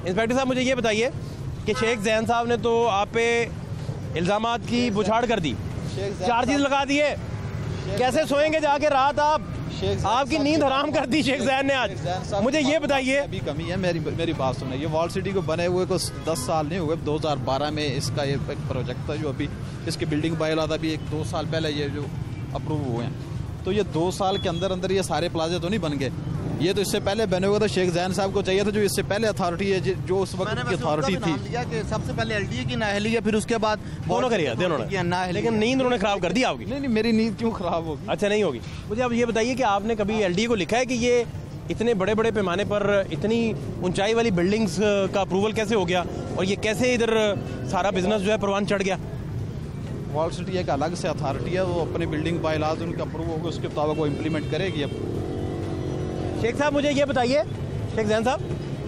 Inspector साहब मुझे ये बताइए कि शेख जैन साहब ने तो आप पे इल्ज़ामात की बुछाड़ कर दी, चार्जेस लगा दिए, कैसे सोएंगे जाके रात आप? आपकी नींद हराम कर दी शेख जैन ने आज। मुझे ये बताइए, अभी कमी है, मेरी बात सुने। ये वॉल सिटी को बने हुए को 10 साल नहीं हुए, 2012 में इसका ये एक प्रोजेक्ट था जो अभी इसकी बिल्डिंग बायला था, अभी 1-2 साल पहले ये जो अप्रूव हुए हैं। तो ये 2 साल के अंदर अंदर ये सारे प्लाजे तो नहीं बन गए, ये तो इससे पहले बने हुए थे। शेख जैन साहब को चाहिए था जो इससे पहले अथॉरिटी है, जो उस वक्त की अथॉरिटी थी, कि सबसे पहले एलडीए की नाअहली है, फिर उसके बाद दोनों करिए, लेकिन नींद उन्होंने खराब कर दी आपकी। नहीं, मेरी नींद क्यों खराब होगी? अच्छा, नहीं होगी। मुझे अब ये बताइए कि आपने कभी एलडीए को लिखा है कि ये इतने बड़े बड़े पैमाने पर इतनी ऊंचाई वाली बिल्डिंग्स का अप्रूवल कैसे हो गया और ये कैसे इधर सारा बिजनेस जो है परवान चढ़ गया? वॉल सिटी एक अलग से अथॉरिटी है, वो अपनी बिल्डिंग बायलाज उनका अप्रूव होगा, उसके मुताबिक वो इम्प्लीमेंट करेगी। अब शेख साहब मुझे ये बताइए, शेख जैन साहब,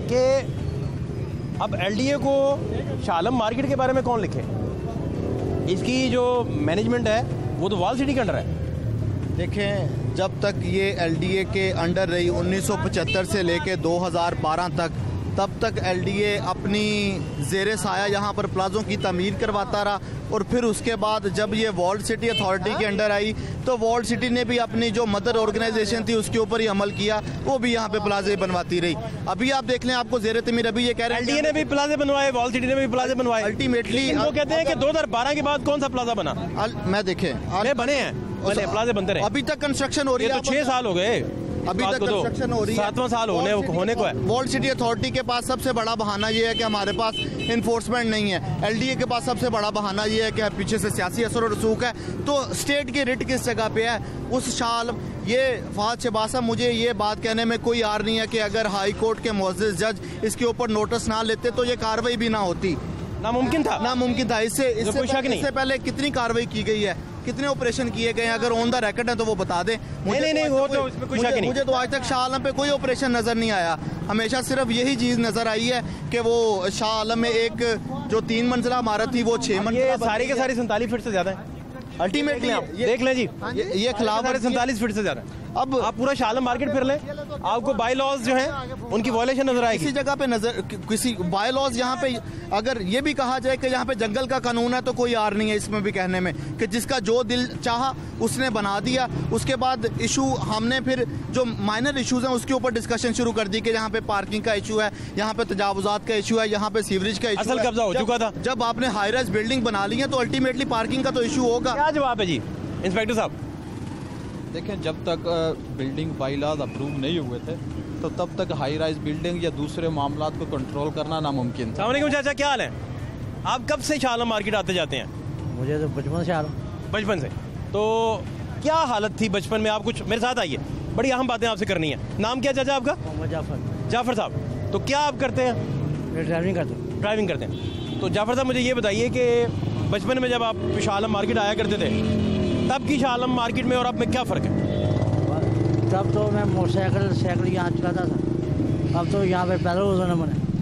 कि अब एलडीए को शालम मार्केट के बारे में कौन लिखे? इसकी जो मैनेजमेंट है वो तो वॉल सिटी के अंडर है। देखें, जब तक ये एलडीए के अंडर रही 1975 से लेके 2012 तक, तब तक एलडीए अपनी ज़ेरे साया यहाँ पर प्लाज़ों की तमीर करवाता रहा। और फिर उसके बाद जब ये वर्ल्ड सिटी अथॉरिटी के अंडर आई तो वर्ल्ड सिटी ने भी अपनी जो मदर ऑर्गेनाइजेशन थी उसके ऊपर ही अमल किया, वो भी यहाँ पे प्लाजे बनवाती रही। अभी आप देख लें, आपको ज़ेरे तमीर अभी ये कह रहे हैं एलडीए ने भी प्लाजे बनवाए, वर्ल्ड सिटी ने भी प्लाजे बनवाए। अल्टीमेटली वो कहते हैं कि 2012 के बाद कौन सा प्लाजा बना? मैं देखें बने हैं, प्लाजे बनते रहे, अभी तक कंस्ट्रक्शन हो रही है। 6 साल हो गए, अभी तक कंस्ट्रक्शन हो रही है, 7वां साल होने को है। वर्ल्ड सिटी अथॉरिटी के पास सबसे बड़ा बहाना ये है कि हमारे पास इन्फोर्समेंट नहीं है। एलडीए के पास सबसे बड़ा बहाना ये है कि पीछे से सियासी असर और रसूख है। तो स्टेट की रिट किस जगह पे है? उस शाल ये फहद शहबाज साहब, मुझे ये बात कहने में कोई यार नहीं है कि अगर हाई कोर्ट के मुअज़्ज़िज़ जज इसके ऊपर नोटिस ना लेते तो ये कार्रवाई भी ना होती। नामुमकिन था। इससे पहले कितनी कार्रवाई की गई है, कितने ऑपरेशन किए गए हैं? अगर ऑन द रिकॉर्ड है तो वो बता दें। मुझे तो आज तक शाह आलम पे कोई ऑपरेशन नजर नहीं आया। हमेशा सिर्फ यही चीज नजर आई है कि वो शाह आलम में एक जो 3 मंजिला इमारत थी वो 6 मंजिला, सारी के सारी 47 फीट से ज्यादा है। अल्टीमेटली देख लें जी, ये खिलाफ 47 फीट से ज्यादा है। अब आप पूरा शालम मार्केट फिर लें, आपको बाय लॉज जो हैं उनकी वायलेशन नजर आएगी। किसी जगह पे नजर, किसी बाय लॉज यहाँ पे अगर ये भी कहा जाए कि यहाँ पे जंगल का कानून है तो कोई यार नहीं है इसमें भी कहने में कि जिसका जो दिल चाहा उसने बना दिया। उसके बाद इशू हमने फिर जो माइनर इशूज हैं उसके ऊपर डिस्कशन शुरू कर दी कि यहाँ पे पार्किंग का इशू है, यहाँ पे तजावुजात का इशू है, यहाँ पे सीवरेज का इशू है। असल कब्जा हो चुका था। जब आपने हाई राइज बिल्डिंग बना ली है तो अल्टीमेटली पार्किंग का तो इशू होगा। क्या जवाब है जी इंस्पेक्टर साहब? देखें, जब तक बिल्डिंग बाइलाज अप्रूव नहीं हुए थे तो तब तक हाई राइज बिल्डिंग या दूसरे मामलात को कंट्रोल करना नामुमकिन था। अस्सलाम चाचा, क्या हाल है? आप कब से शालम मार्केट आते जाते हैं? मुझे तो बचपन से आ रहा हूँ। बचपन से? तो क्या हालत थी बचपन में? आप कुछ मेरे साथ आइए, बड़ी अहम बातें आपसे करनी है। नाम क्या चाचा आपका? जाफर साहब। तो क्या आप करते हैं? मैं ड्राइविंग करते हैं। तो जाफर साहब मुझे ये बताइए कि बचपन में जब आप शालम मार्केट आया करते थे तब की शालम मार्केट में और अब में क्या फ़र्क है? तब तो मैं मोटरसाइकिल यहाँ चलाता था, अब तो यहाँ पे पैदल गुजरना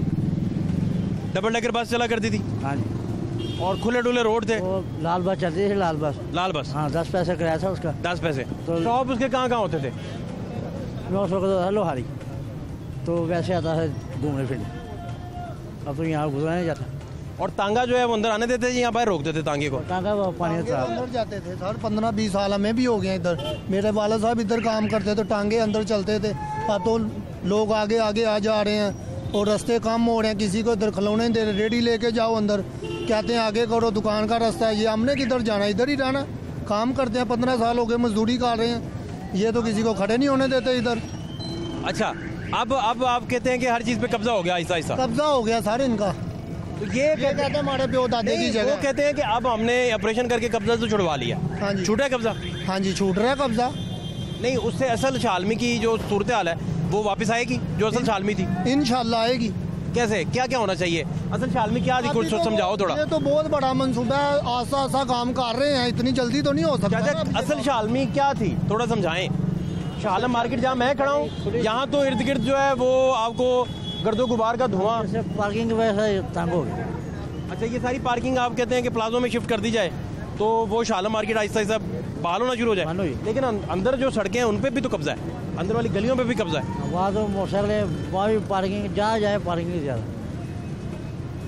पड़े। डबल डेकर बस चला करती थी? हाँ जी। और खुले डुले रोड थे? वो लाल बस चलती थी। लाल बस हाँ, 10 पैसे किराया था उसका। 10 पैसे। तो शॉप उसके कहाँ होते थे? मैं उस वक्त था लोहारी, तो वैसे आता है घूमने फिरने। अब तो यहाँ गुजरा नहीं जाता। और तांगा जो है वो अंदर आने देते थे, यहाँ बाहर रोक देते तांगे को? तांगा वो पानी अंदर जाते थे सर। 15-20 साल हमें भी हो गए इधर। मेरे वाला साहब इधर काम करते थे, टांगे अंदर चलते थे। अब तो लोग आगे आ जा रहे हैं और रास्ते कम हो रहे हैं। किसी को इधर खिलौने दे रहे, रेडी लेके जाओ अंदर, कहते हैं आगे करो, दुकान का रास्ता है। ये हमने किधर जाना, इधर ही रहना। काम करते हैं, 15 साल हो गए, मजदूरी कर रहे हैं। ये तो किसी को खड़े नहीं होने देते इधर। अच्छा, अब आप कहते हैं कि हर चीज़ पे कब्जा हो गया, आहिस्ता कब्जा हो गया सारे इनका। तो ये कहते हैं हमारे पे दादे की जगह। वो कहते हैं कि अब हमने ऑपरेशन करके कब्जा तो छुड़वा लिया। हाँ जी, छूटा है कब्जा? हाँ जी, छूट रहा है कब्जा। नहीं, उससे असल शालमी की जो सूरत हाल है वो वापस आएगी, जो असल शालमी थी? इंशाल्लाह आएगी। कैसे, क्या क्या होना चाहिए? असल शालमी क्या थी, कुछ समझाओ थोड़ा। ये तो बहुत बड़ा मंसूबा है, आसा काम कर रहे हैं, इतनी जल्दी तो नहीं हो सकता। असल शालमी क्या थी, थोड़ा समझाएं। शालम मार्केट जहाँ मैं खड़ा हूँ, यहाँ तो इर्द गिर्द जो है वो आपको गर्दो गुबार का धुआं। पार्किंग की वजह से तंग हो गई। अच्छा, ये सारी पार्किंग आप कहते हैं कि प्लाजो में शिफ्ट कर दी जाए तो वो शालम मार्केट आहिस्ता आहिस्ता बहाल होना शुरू हो जाए। लेकिन अंदर जो सड़कें हैं उन पे भी तो कब्जा है, अंदर वाली गलियों पे भी कब्जा है। वहाँ तो मोटरसाइकिल, वहाँ भी पार्किंग, जहाँ जाए पार्किंग ज़्यादा।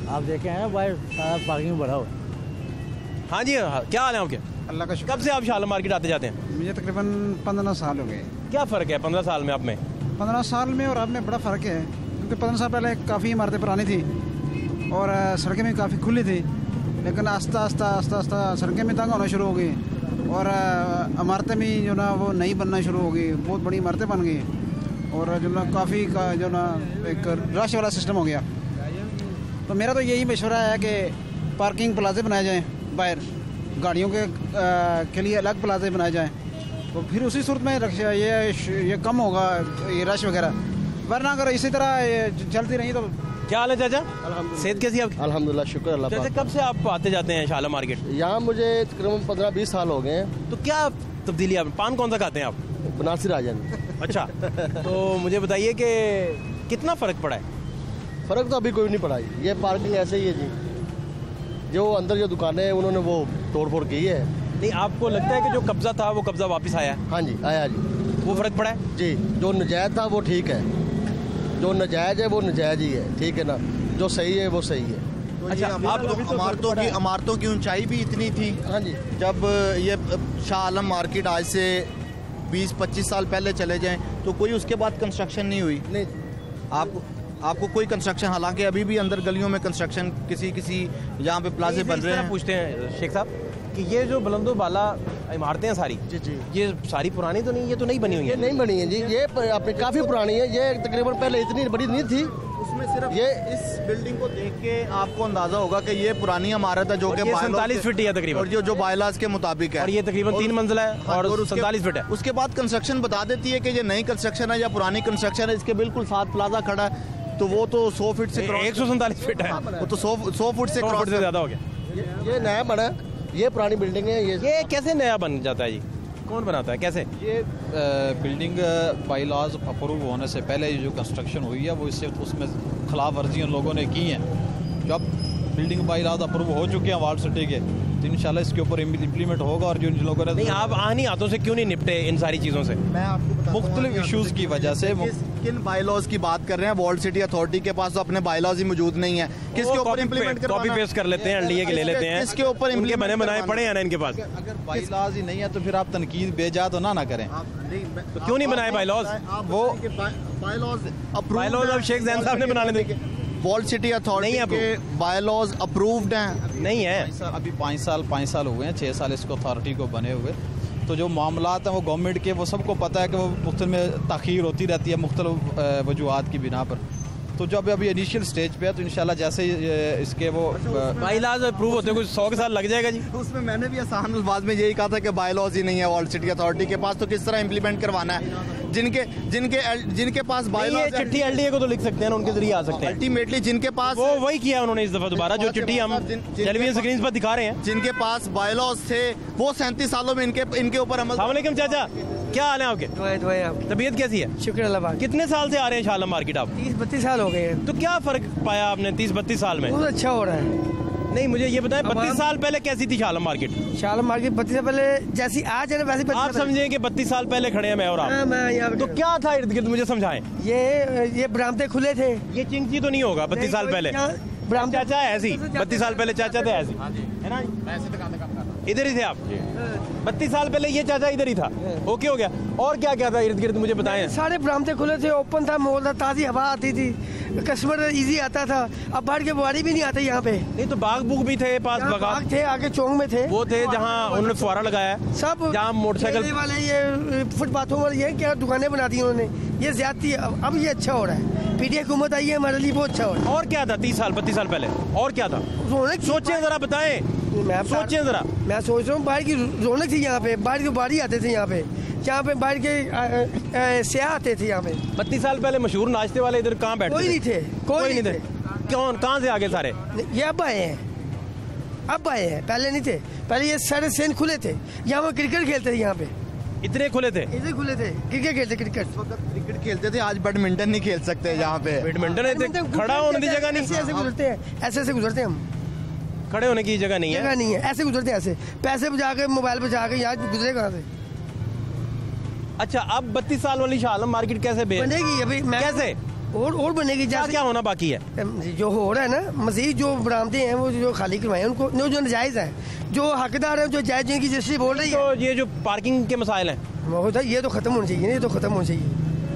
आप देखे हैं ना भाई, सारा पार्किंग बढ़ा हुआ है। हाँ जी, हाँ, क्या हाल है आपके? अल्लाह का शुक्र। कब से आप शालम मार्केट आते जाते हैं? मुझे तकरीबन 15 साल हो गए। क्या फ़र्क है 15 साल में आप में? 15 साल में और अब में बड़ा फ़र्क है, क्योंकि 15 साल पहले काफ़ी इमारतें पुरानी थी और सड़कें भी काफ़ी खुली थी, लेकिन आस्ता आस्ता सड़कें भी तंग होना शुरू हो गई और इमारतें भी जो ना वो नई बनना शुरू हो गई, बहुत बड़ी इमारतें बन गई और जो ना काफ़ी का जो ना एक रश वाला सिस्टम हो गया। तो मेरा तो यही मशवरा है कि पार्किंग प्लाजे बनाए जाएँ, बाहर गाड़ियों के लिए अलग प्लाजे बनाए जाएँ, तो फिर उसी सूरत में ये कम होगा ये रश वगैरह, वरना अगर इसी तरह चलती रही तो। क्या हाल है चाचा? सेहत कैसी है आपकी? अल्हम्दुलिल्लाह, शुक्र अल्लाह चाचा पाक। कब से आप आते जाते हैं शालम मार्केट? यहाँ मुझे तकरीबन 15-20 साल हो गए हैं। तो क्या तब्दीली आप, पान कौन सा खाते हैं आप? बनारसी राजन। अच्छा, तो मुझे बताइए कि कितना फ़र्क पड़ा है? फ़र्क तो अभी कोई नहीं पड़ा, ये पार्किंग ऐसे ही है जी, जो अंदर जो दुकानें हैं उन्होंने वो तोड़ फोड़ की है। नहीं, आपको लगता है कि जो कब्जा था वो कब्जा वापस आया है? हाँ जी, आया जी, वो फ़र्क पड़ा है जी। जो नजायज़ था वो ठीक है, जो नजायज़ है वो नजायज़ ही है, ठीक है ना, जो सही है वो सही है। अच्छा, आप इमारतों की ऊंचाई भी इतनी थी। हाँ जी, जब ये शाह आलम मार्केट आज से 20-25 साल पहले चले जाएं तो कोई उसके बाद कंस्ट्रक्शन नहीं हुई। नहीं, आपको कोई कंस्ट्रक्शन, हालांकि अभी भी अंदर गलियों में कंस्ट्रक्शन किसी यहाँ पे प्लाजे बन रहे हैं। पूछते हैं शेख साहब कि ये जो बुलंदो बाला इमारतें हैं सारी, जी, ये सारी पुरानी तो नहीं, ये तो नहीं बनी हुई ये है? नहीं बनी है जी, ये अपनी काफ़ी पुरानी है, ये तकरीबन पहले इतनी बड़ी नहीं थी। उसमें सिर्फ ये इस बिल्डिंग को देख के आपको अंदाजा होगा कि ये पुरानी इमारत है जो कि 47 फीट है तकरीबन, और जो बायलाज के मुताबिक है, और ये तकरीबन 3 मंजिला है और 47 फीट है। उसके बाद कंस्ट्रक्शन बता देती है कि ये नई कंस्ट्रक्शन है या पुरानी कंस्ट्रक्शन है। इसके बिल्कुल साथ प्लाजा खड़ा है, तो वो तो 100 फीट से 147 फीट है, वो तो 100 फुट से 100 फुट से ज़्यादा हो गया। ये नया बना है, ये पुरानी बिल्डिंग है। ये कैसे नया बन जाता है जी? कौन बनाता है, कैसे? ये बिल्डिंग बाई लॉज अप्रूव होने से पहले जो कंस्ट्रक्शन हुई है वो इससे उसमें खिलाफ वर्जी उन लोगों ने की है। जब बिल्डिंग बाई लॉज अप्रूव हो चुके हैं वार्ड सिटी के, तो इंशाल्लाह इसके ऊपर इम्प्लीमेंट होगा। और जो इन लोगों ने नहीं, आप आनी हाथों से क्यों नहीं निपटे इन सारी चीज़ों से? मैं आपको बताता हूं मुख्तलिफ इश्यूज़ की वजह से किन बायलॉज की बात कर रहे हैं। वॉल्ड सिटी अथॉरिटी के पास तो अपने बायलॉज ही मौजूद नहीं है, किसके ऊपर इम्प्लीमेंट करवाना? कॉपी पेस्ट कर लेते हैं, एलडीए के ले लेते हैं, किसके ऊपर उनके बने बनाए पड़े हैं ना इनके पास। अगर बाई लॉज ही नहीं है तो फिर आप तनकीद बेजा तो ना करें। तो क्यों नहीं बनाए बायलॉज? वो बायलॉज अब शेख जैन साहब ने बनाने देंगे। वॉल्ड सिटी अथॉरिटी के बायलॉज अप्रूव्ड हैं? नहीं है अभी 5 साल हुए हैं, 6 साल इसको अथॉरिटी को बने हुए। तो जो मामलात हैं वो गवर्नमेंट के, वो सबको पता है कि वो मुख्तलिफ में ताख़ीर होती रहती है मुख्तलिफ वजूहात की बिना पर। तो जब अभी इनिशियल स्टेज पे है तो इंशाल्लाह जैसे इसके वो बायलॉज अप्रूव होते कुछ 100 साल लग जाएगा जी। उसमें मैंने भी आसान अल्फाज में यही कहा था कि बायलॉज ही नहीं है वॉल्ड सिटी अथॉरिटी के पास, तो किस तरह इम्प्लीमेंट करवाना है? जिनके पास बायलॉज, चिट्ठी एलडीए को तो लिख सकते हैं, उनके जरिए आ सकते हैं। अल्टीमेटली जिनके पास वो वही किया उन्होंने इस दफा दोबारा, जो चिट्ठी हम टेलीविजन स्क्रीन पर दिखा रहे हैं। जिनके पास बायलॉज थे वो 37 सालों में इनके ऊपर अमल। अस्सलामुअलैकुम चाचा, क्या हाल है आपके? तबीयत कैसी है? शुक्र अल्लाह। कितने साल से आ रहे हैं शालम मार्केट आप? 30-32 साल हो गए हैं। तो क्या फर्क पाया आपने 30-32 साल में? बहुत अच्छा हो रहा है। नहीं, मुझे ये बताएं 32 साल पहले कैसी थी शालम मार्केट? शालम मार्केट 32 साल पहले जैसी आज है ना वैसी। आप समझें कि 32 साल पहले खड़े हैं मैं और आप। मैं यहाँ तो क्या था इर्द गिर्द, मुझे समझाएं। ये बरामदे खुले थे। ये चिंची तो नहीं होगा 32 साल पहले? चाचा है ऐसी 32 साल पहले चाचा थे ऐसी, है ना? इधर ही थे आप 32 साल पहले? ये चाचा इधर ही था, ओके हो गया। और क्या क्या था इर्द गिर्द, मुझे बताएं। सारे बरामदे खुले थे, ओपन था, माहौल था, ताज़ी हवा आती थी, कस्टमर इजी आता था। अब बाहर के बुआरी भी नहीं आते यहाँ पे। नहीं तो बाग बुग भी थे पास, बाग थे आगे चौक में थे, वो थे जहाँ उन्होंने फुवारा लगाया है, सब जहाँ मोटरसाइकिल वाले ये फुटपाथों पर ये क्या दुकानें बना दी उन्होंने, ये ज्यादती। अब ये अच्छा हो रहा है, पीडीए हुकूमत आई है, हमारे लिए बहुत अच्छा हो रहा है। और क्या था 30 साल 32 साल पहले, और क्या था? सोचें जरा, बताएं, सोचें जरा। मैं सोच रहा हूँ बाहर की रौनक थी यहाँ पे, बाहर के बाहरी आते थे यहाँ पे, जहाँ पे बाहर के सयाह आते थे यहाँ पे। 32 साल पहले मशहूर नाश्ते वाले इधर कहाँ बैठते? कोई नहीं थे, कोई नहीं थे। कौन, कहाँ से आगे सारे? ये अब आए हैं, पहले नहीं थे। पहले ये सारे सेन खुले थे, यहाँ पे क्रिकेट खेलते थे, यहाँ पे इतने खुले थे, क्रिकेट खेलते थे। आज बैडमिंटन नहीं खेल सकते यहाँ पे। बैडमिंटन खड़ा होने की जगह नहीं, ऐसे गुजरते हैं, ऐसे गुजरते हैं हम, खड़े होने की जगह नहीं है, ऐसे गुजरते हैं, ऐसे पैसे बजा के मोबाइल बजा के यहाँ गुजरे कहाँ से? अच्छा, अब 32 साल वाली शालम मार्केट कैसे बनेगी? अभी कैसे और बनेगी। क्या होना बाकी है? जो हो रहा है ना, मजीद जो बरामदे हैं वो जो खाली करवाए उनको, जो नाजायज़ हैं, जो हकदार हैं, जो जायज़ जिनकी जैसे बोल रही है। तो ये जो पार्किंग के मसाइल हैं ये तो ख़त्म होना चाहिए, ये तो ख़त्म होना चाहिए।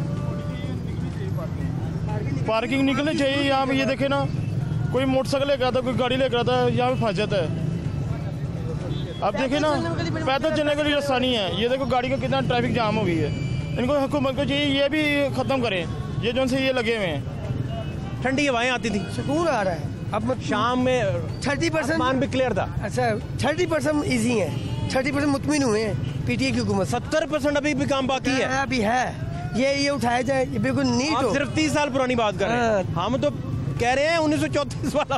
पार्किंग निकलनी चाहिए यहाँ पे। ये देखे ना, कोई मोटरसाइकिल लेकर आता, कोई गाड़ी लेकर आता है, यहाँ पे फंस जाता है। अब देखे ना, पैदल चलने के लिए रास्ता नहीं है। ये देखो गाड़ी का कितना ट्रैफिक जाम हो गई है। इनको हुकूमत को चाहिए ये भी ख़त्म करें, ये जो से ये लगे हुए हैं। ठंडी हवाएं आती थी, सुकून आ रहा है। अब शाम में 30% मान भी क्लियर था। अच्छा 30% ईजी है, 30% मुतमिन हुए हैं पीटीए की हुकूमत। 70% अभी भी काम बाकी है। अभी है, ये उठाया जाए, ये बिल्कुल नीट हो। सिर्फ 30 साल पुरानी बात कर रहे हैं। हम तो कह रहे हैं 1934 वाला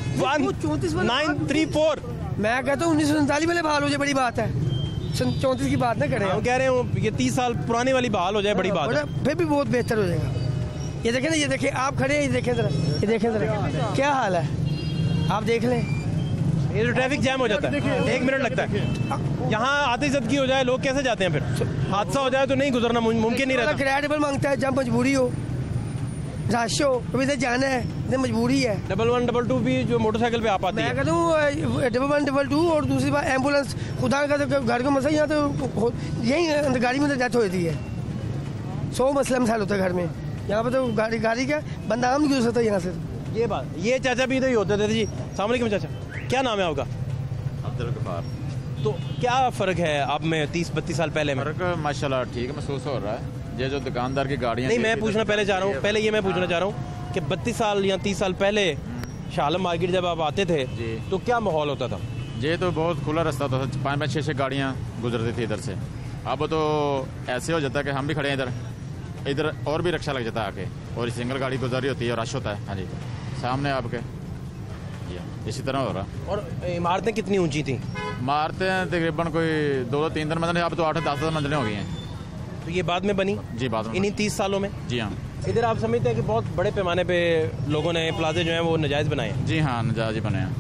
1934। मैं कहता हूँ 1947 वाले बहाल हो जाए, बड़ी बात है। 34 की बात ना करें। हम कह रहे हैं ये 30 साल पुरानी वाली बहाल हो जाए, बड़ी बात है। फिर भी बहुत बेहतर हो जाएगा। ये देखें ना, ये देखें, आप खड़े हैं, ये देखें जरा, ये देखें जरा क्या हाल है, आप देख लें। ये जो ट्रैफिक जैम हो जाता है, 1 मिनट लगता है। यहाँ आते जदगी हो जाए, लोग कैसे जाते हैं? फिर हादसा हो जाए तो नहीं गुजरना मुमकिन नहीं रहता। किराया डबल मांगता है जब मजबूरी हो, रश हो, अभी इधर जाना है, इधर मजबूरी है। 11 22 भी जो मोटरसाइकिल पे आ पाती है। मैं कहता हूँ 11 22 और दूसरी बात एम्बुलेंस, खुदा का तो घर का मसला, यहाँ तो यही गाड़ी में डेथ हो जाती है। 100 मसला मसाइल होता है घर में, यहाँ पे तो गाड़ी का बंदा आम नहीं गुजर सकता यहाँ से। ये बात, ये चाचा भी इधर ही होते थे जी। अस्सलाम वालेकुम चाचा, क्या नाम है आपका? अब्दुल गफ्फार। तो क्या फ़र्क है अब में 30-32 साल पहले में? फ़र्क माशाल्लाह ठीक महसूस हो रहा है। ये जो दुकानदार की गाड़ियाँ, नहीं मैं पूछना पहले चाह रहा हूँ, पहले ये मैं पूछना चाह रहा हूँ कि 32 साल या 30 साल पहले शालम मार्केट जब आप आते थे तो क्या माहौल होता था? ये तो बहुत खुला रास्ता था, 5-6 गाड़ियाँ गुजरती थी इधर से। अब तो ऐसे हो जाता है कि हम भी खड़े हैं इधर और भी रिक्शा लग जाता है आके, और सिंगल गाड़ी गुजरी होती है और रश होता है। हाँ जी, सामने आपके इसी तरह हो रहा। और इमारतें कितनी ऊंची थी? इमारतें तकरीबन कोई 2-3 मंजिलें, अब तो 8-10 मंजिलें हो गई हैं। तो ये बाद में बनी? जी बाद में, इन्हीं 30 सालों में। जी हाँ। इधर आप समझते हैं कि बहुत बड़े पैमाने पे लोगों ने प्लाजे जो हैं वो नाजायज़ बनाए हैं? जी हाँ, नाजायज़ बने हैं।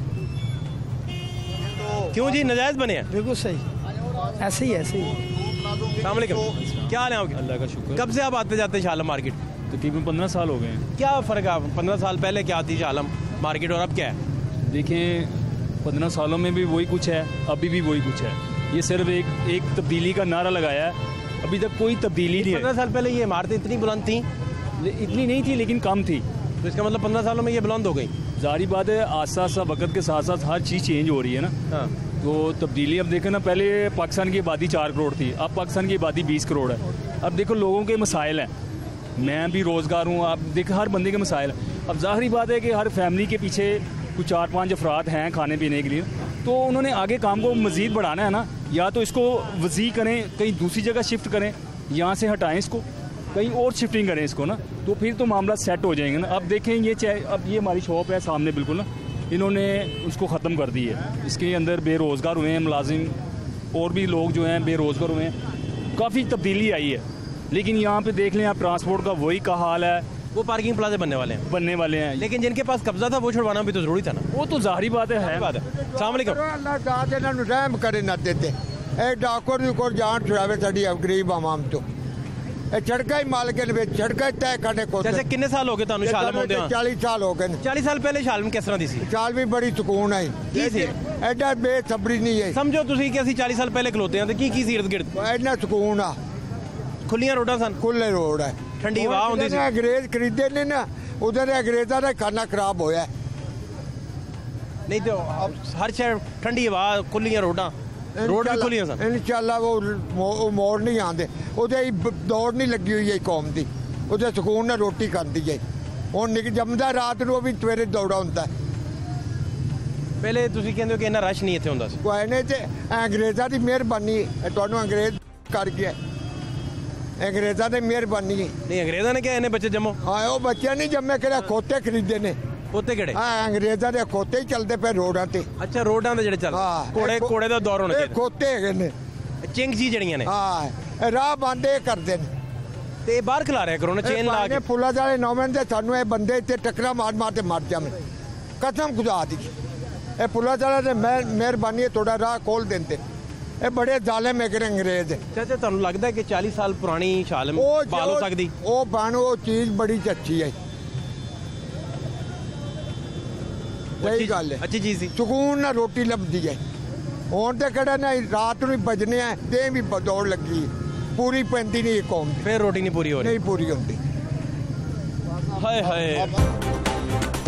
क्यों जी नाजायज़ बने हैं? बिल्कुल सही, ऐसे ही ऐसे ही। अस्सलाम वालेकुम, क्या हाल है आपके? अल्लाह का शुक्र। कब से आप आते जाते हैं शालम मार्केट? तकरीबन 15 साल हो गए हैं। क्या फ़र्क है? 15 साल पहले क्या थी शालम मार्केट और अब क्या है? देखें 15 सालों में भी वही कुछ है, अभी भी वही कुछ है। ये सिर्फ एक तब्दीली का नारा लगाया है, अभी तक कोई तब्दीली नहीं है। 15 साल पहले ये इमारतें इतनी बुलंद थी? इतनी नहीं थी लेकिन कम थी। तो इसका मतलब 15 सालों में ये बुलंद हो गई। जारी बात है, आस्ता आस्ता वक्त के साथ साथ हर चीज़ चेंज हो रही है ना। हाँ। तो तब्दीली अब देखें ना, पहले पाकिस्तान की आबादी 4 करोड़ थी, अब पाकिस्तान की आबादी 20 करोड़ है। अब देखो लोगों के मसाइल हैं, मैं भी रोज़गार हूँ, आप देखो हर बंदे के मसाइल हैं। अब ज़ाहिरी बात है कि हर फैमिली के पीछे कुछ 4-5 अफराद हैं खाने पीने के लिए, तो उन्होंने आगे काम को मज़ीद बढ़ाना है ना। या तो इसको वज़ी करें, कहीं दूसरी जगह शिफ्ट करें, यहाँ से हटाएं इसको, कहीं और शिफ्टिंग करें इसको ना, तो फिर तो मामला सेट हो जाएंगे ना। अब देखें ये अब ये हमारी शॉप है सामने बिल्कुल ना, इन्होंने उसको ख़त्म कर दी है। इसके अंदर बेरोज़गार हुए हैं मुलाजिम, और भी लोग जो हैं बेरोज़गार हुए हैं, काफ़ी तब्दीली आई है। लेकिन यहाँ पे देख लें आप, ट्रांसपोर्ट का वही का हाल है। वो पार्किंग प्लाजे बनने वाले हैं। लेकिन जिनके पास कब्जा था वो छुड़वाना भी तो जरूरी था ना। वो तो जाहिर बात है बात है। अस्सलाम वालेकुम। अल्लाह दाद इन्होंने रहम करे ना देते ए डाकुर दी कोर जान छुड़ावे साडी गरीब आवाम तो ए छड़का ही माल के लिए छड़का ही तय करने को। जैसे कितने साल हो गए तानू शालम होंदे? 40 साल हो गए। 40 साल पहले शालम किस तरह दी सी? चाल भी बड़ी सुकून है की सी? एडा बेसब्री नहीं है। समझो तुसी कि ਅਸੀਂ 40 साल पहले खलोते हैं ते की सी इर्द गिर्द? एडा सुकून आ, खुलियां रोडां सन, खुले रोड है, ठंडी हवा होंदी सी। अंग्रेज खरीदे ने ना, उधर अंग्रेजा का खाना खराब होया नहीं तो हर शहर ठंडी हवा, खुलियां रोडां, रोड भी खुलियां सन। इंशाल्लाह वो मोड़ नहीं आते, उधर दौड़ नहीं लगी हुई है कौम की, उधर सुकून ने रोटी खाती है। हूँ जमदा रात को भी सवेरे दौड़ा होंगे। पहले तुसी कहंदे हो कि इन्ना रश नहीं इत्थे हुंदा सी? कोई नहीं, ते अंग्रेजा की मेहरबानी तुहानू अंग्रेज कर गया, अंग्रेजा की मेहरबानी। नहीं अंग्रेजा ने क्या इन्हें बच्चे जमो? हाँ वो बच्चे नहीं जमे, कि खोते खरीदे ने। खोते केड़े? हाँ अंग्रेजा के खोते ही चलते पे रोडां ते। अच्छा रोडां ते जेड़े चल, घोड़े दा दौर होना चाहिए। खोते है ने, चिंग जी जड़ियां ने। हाँ राह बंद करते हैं ते बाहर खिला रहे करो ना चेन ला के। पुलिस वाले नौमन दे सानू ये बंदे इत्थे टकरा मार मार के मर जावे, कसम खुदा दी। ये पुलिस वाले ने मेहरबानी थोड़ा राह खोल देंगे। ਇਹ ਬੜੇ ਜ਼ਾਲਿਮ ਹੈਗੇ ਨੇ ਅੰਗਰੇਜ਼। ਚਾਚਾ ਤੁਹਾਨੂੰ ਲੱਗਦਾ ਹੈ ਕਿ 40 ਸਾਲ ਪੁਰਾਣੀ ਛਾਲ ਬਹਾਲ ਹੋ ਸਕਦੀ? ਉਹ ਬਣ ਉਹ ਚੀਜ਼ ਬੜੀ ਅੱਛੀ ਹੈ, ਸਹੀ ਗੱਲ ਹੈ, ਅੱਛੀ ਚੀਜ਼ ਸੀ। ਸਕੂਨ ਨਾਲ ਰੋਟੀ ਲੱਭਦੀ ਹੈ। ਹੁਣ ਤੇ ਕਿਹੜਾ ਨਾ ਰਾਤ ਨੂੰ ਵੱਜਣੇ ਆ ਤੇ ਵੀ ਦੌੜ ਲੱਗੀ ਪੂਰੀ ਪੈਂਦੀ ਨਹੀਂ ਕੌਮ ਦੀ, ਫਿਰ ਰੋਟੀ ਨਹੀਂ ਪੂਰੀ ਹੋ ਰਹੀ, ਨਹੀਂ ਪੂਰੀ ਹੁੰਦੀ। ਹਾਏ ਹਾਏ।